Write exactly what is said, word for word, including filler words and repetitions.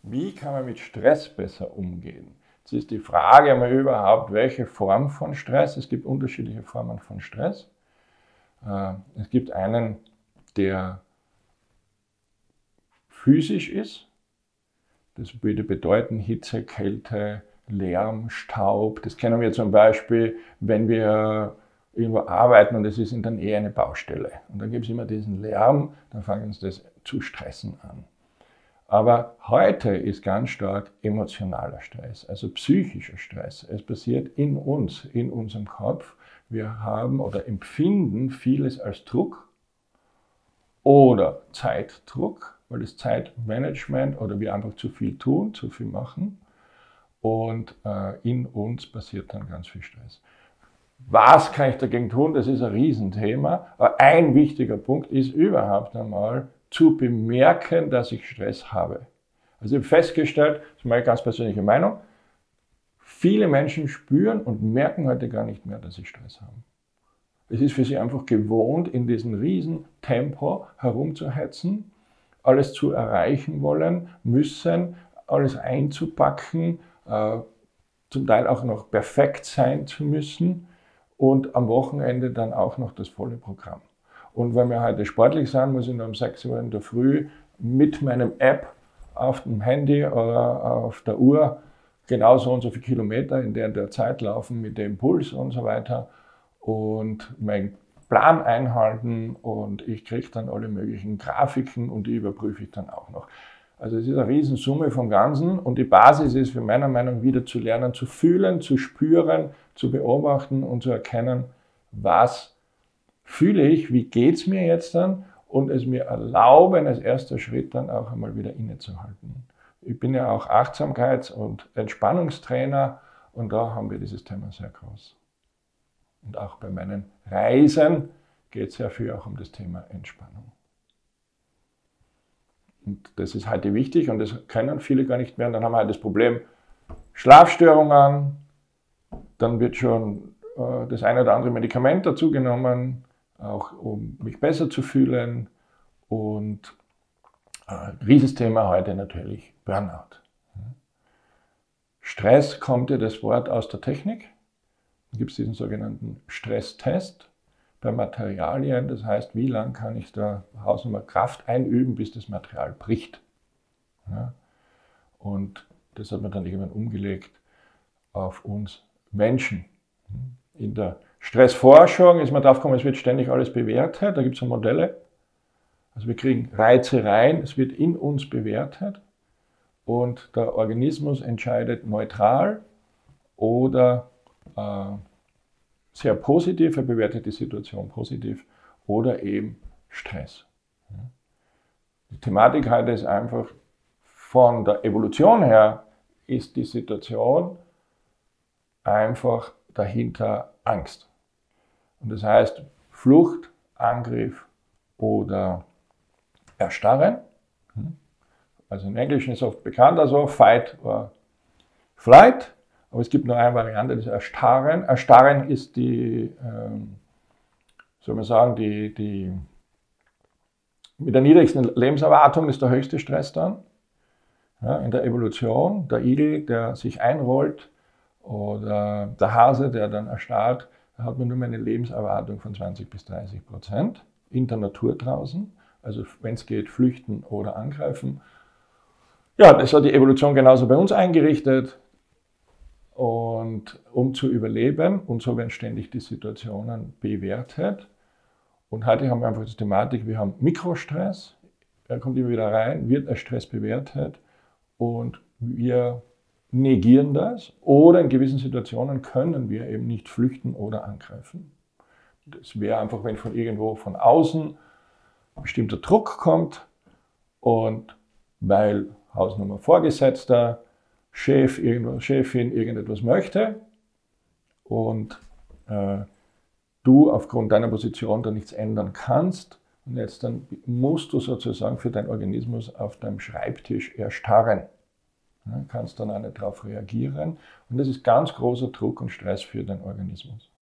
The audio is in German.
Wie kann man mit Stress besser umgehen? Jetzt ist die Frage einmal überhaupt, welche Form von Stress. Es gibt unterschiedliche Formen von Stress. Es gibt einen, der physisch ist. Das würde bedeuten Hitze, Kälte, Lärm, Staub. Das kennen wir zum Beispiel, wenn wir irgendwo arbeiten und es ist in der Nähe eine Baustelle. Und dann gibt es immer diesen Lärm, dann fangen uns das zu stressen an. Aber heute ist ganz stark emotionaler Stress, also psychischer Stress. Es passiert in uns, in unserem Kopf. Wir haben oder empfinden vieles als Druck oder Zeitdruck, weil das Zeitmanagement oder wir einfach zu viel tun, zu viel machen. Und äh, in uns passiert dann ganz viel Stress. Was kann ich dagegen tun? Das ist ein Riesenthema. Aber ein wichtiger Punkt ist überhaupt einmal, zu bemerken, dass ich Stress habe. Also ich habe festgestellt, das ist meine ganz persönliche Meinung, viele Menschen spüren und merken heute gar nicht mehr, dass sie Stress haben. Es ist für sie einfach gewohnt, in diesem riesen Tempo herumzuhetzen, alles zu erreichen wollen, müssen, alles einzupacken, äh, zum Teil auch noch perfekt sein zu müssen und am Wochenende dann auch noch das volle Programm. Und wenn wir heute sportlich sind, muss ich noch um sechs Uhr in der Früh mit meinem App auf dem Handy oder auf der Uhr genau so und so viele Kilometer in der, der Zeit laufen mit dem Puls und so weiter und meinen Plan einhalten und ich kriege dann alle möglichen Grafiken und die überprüfe ich dann auch noch. Also es ist eine Riesensumme vom Ganzen und die Basis ist für meiner Meinung nach wieder zu lernen, zu fühlen, zu spüren, zu beobachten und zu erkennen, was fühle ich, wie geht es mir jetzt dann und es mir erlauben, als erster Schritt dann auch einmal wieder innezuhalten. Ich bin ja auch Achtsamkeits- und Entspannungstrainer und da haben wir dieses Thema sehr groß. Und auch bei meinen Reisen geht es sehr viel auch um das Thema Entspannung. Und das ist heute wichtig und das können viele gar nicht mehr. Und dann haben wir halt das Problem Schlafstörungen, dann wird schon äh, das eine oder andere Medikament dazu genommen, auch um mich besser zu fühlen. Und äh, Riesenthema heute natürlich Burnout. Stress kommt ja das Wort aus der Technik. Da gibt es diesen sogenannten Stresstest bei Materialien. Das heißt, wie lange kann ich da Hausnummer Kraft einüben, bis das Material bricht. Ja? Und das hat man dann irgendwann umgelegt auf uns Menschen. In der Stressforschung ist man darauf gekommen, es wird ständig alles bewertet, da gibt es so Modelle. Also wir kriegen Reize rein, es wird in uns bewertet und der Organismus entscheidet neutral oder äh, sehr positiv, er bewertet die Situation positiv oder eben Stress. Die Thematik heute ist einfach, von der Evolution her ist die Situation einfach dahinter Angst. Und das heißt Flucht, Angriff oder Erstarren. Also im Englischen ist oft bekannt also Fight or Flight, aber es gibt nur eine Variante, das Erstarren. Erstarren ist die, ähm, soll man sagen, die, die mit der niedrigsten Lebenserwartung ist der höchste Stress dann. Ja, in der Evolution, der Igel, der sich einrollt, oder der Hase, der dann erstarrt, da hat man nur eine Lebenserwartung von zwanzig bis dreißig Prozent in der Natur draußen. Also wenn es geht, flüchten oder angreifen. Ja, das hat die Evolution genauso bei uns eingerichtet. Und um zu überleben, und so werden ständig die Situationen bewertet. Und heute haben wir einfach die Thematik, wir haben Mikrostress, er kommt immer wieder rein, wird als Stress bewertet und wir negieren das oder in gewissen Situationen können wir eben nicht flüchten oder angreifen. Das wäre einfach, wenn von irgendwo von außen ein bestimmter Druck kommt und weil Hausnummer Vorgesetzter, Chef, irgendwas, Chefin irgendetwas möchte und äh, du aufgrund deiner Position da nichts ändern kannst und jetzt dann musst du sozusagen für deinen Organismus auf deinem Schreibtisch erstarren. Ja, kannst dann auch nicht darauf reagieren und das ist ganz großer Druck und Stress für deinen Organismus.